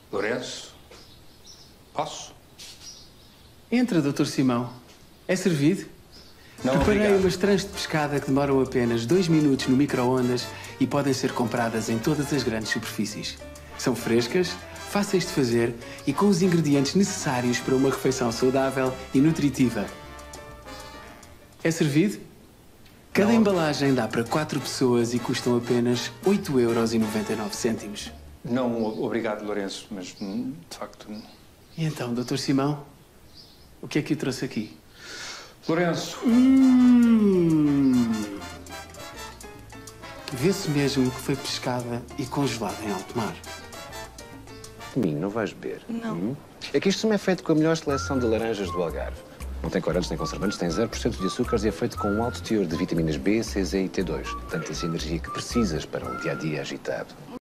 Lourenço, posso? Entra, Dr. Simão. É servido? Não, Preparei obrigado. umas trãs de pescada que demoram apenas 2 minutos no micro-ondas e podem ser compradas em todas as grandes superfícies. São frescas, fáceis de fazer e com os ingredientes necessários para uma refeição saudável e nutritiva. É servido? Cada embalagem dá para 4 pessoas e custam apenas 8,99 €. Não, obrigado, Lourenço, mas de facto... E então, Dr. Simão, o que é que o trouxe aqui? Lourenço, Vê-se mesmo que foi pescada e congelada em alto mar. Domingo, não vais beber? Não. É que isto também é feito com a melhor seleção de laranjas do Algarve. Não tem corantes nem conservantes, tem 0% de açúcares e é feito com um alto teor de vitaminas B, C, Z e T2. Tanta energia que precisas para um dia-a-dia agitado.